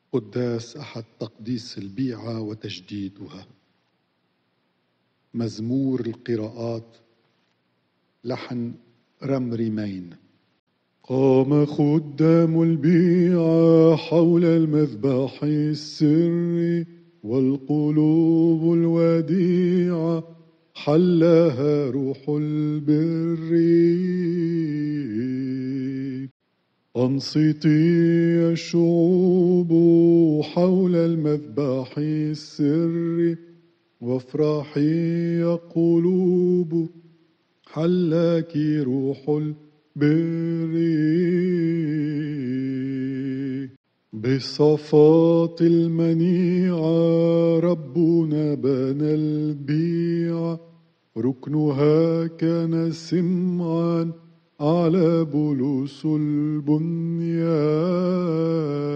قداس أحد تقديس البيعة وتجديدها. مزمور القراءات، لحن رمريمين. قام خدام البيعة حول المذبح السري، والقلوب الوديعة حلها روح البر. أنصتي يا الشعوب حول المذبح السري، وافرحي يا قلوب حلك روح البر. بالصفات المنيعة ربنا بنى البيعة، ركنها كان سمعا على بلوس البنيان.